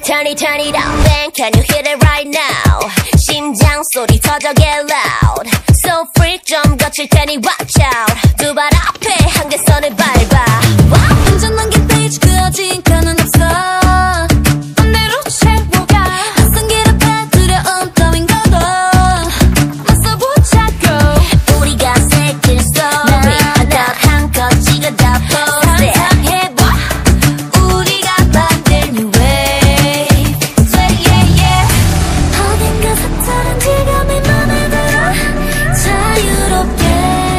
Turn it up, bang, can you hit it right now? 심장 소리 터져 get loud. So freak 좀 거칠 테니 watch out. 두 발 앞에 한계선을 밟아. 운전한 게 페이지 그어진 칸은 없어. 반대로 채워가. 낯선 길 앞에 두려움 따윈 거둬. 맞서보자고. 우리가 새길 story 하나 한껏 찍어다 pose. 상상해봐. 우리가 만든 new wave. Yeah, yeah. 어딘가 색다른 지감이 맘에 들어. 자유롭게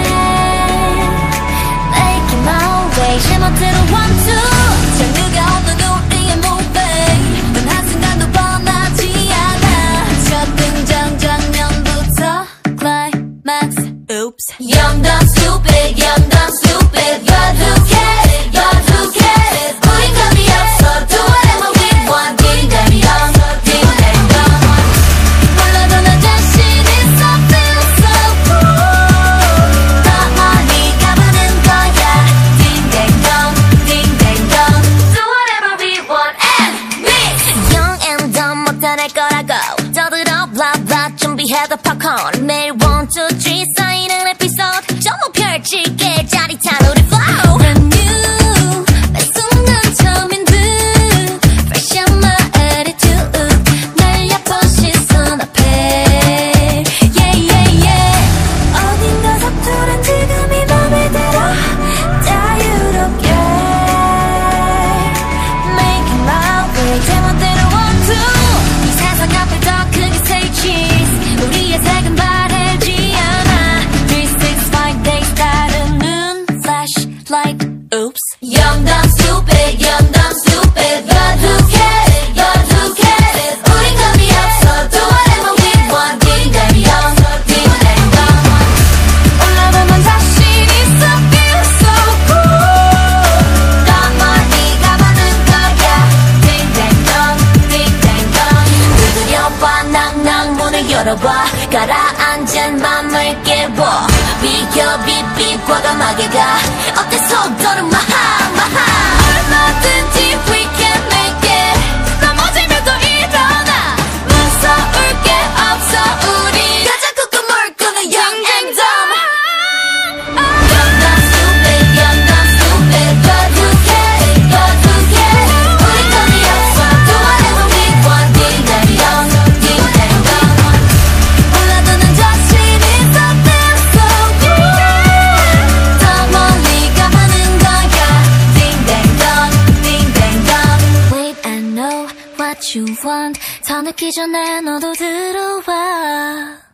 Making my way. 제멋대로 one two. 장르가 없는 우리의 movie. 단 한순간도 뻔하지 않아. 첫 등장 장면부터 climax. Oops. Young, dumb, stupid. Young, dumb, stupid. But who cares? But who cares? 우린 겁이 없어. Do whatever we want. Ding dang dong. Ding dang dong. 몰라도 나 자신 있어. Feel so cool. 나만이 가부는 거야. Ding dang dong. Ding dang dong. Do whatever we want. And me. Young and dumb 못해낼 거라고 떠들어 blah blah 준비해도 popcorn. 매일 1, 2, 3 쌓이는 에피소드 전부 펼칠게 짜릿한 우리 flow. Brand new. 매 순간 처음인 듯. Fresh on my attitude. 날 얕본 시선 앞에. Yeah, yeah, yeah. 어딘가 서투른 지금이 맘에 들어. 자유롭게 Making my way. 제멋대로 one two. 이 세상 앞을 더 크게 say cheese. 우리의 색은 바래지 않아. 365 days 다루는 flashlight. Oops. Young, dumb, stupid. Young, dumb, stupid. But who cares? But who cares? 우린 겁이 없어. Do whatever we want. Ding dang dong. Ding dang dong. 올라가면 자신 있어. Feel so cool. 나만이 가만은 거야. Ding dang dong. Ding dang dong. 두드려봐 낭낭 문을 열어봐 가라앉은 맘을 깨워 비켜 빕빕 과감하게 가 어때 속도는 마하 마하 얼마든지 we can make it. 넘어지면 또 일어나. 무서울 게 없어 우리. 가자 꾹꾹물 끄는 young and dumb. Young, dumb, stupid. Young, dumb, stupid. But who cares? But who cares? 우린 겁이 없어. Do whatever we want. Ding dang dong. Ding dang dong. 몰라도 난 자신 있어. Feel so cool. 더 멀리 가보는 거야. Ding dang dong. Ding dang dong. Wait, I know what you want. 더 늦기 전에 너도 들어와.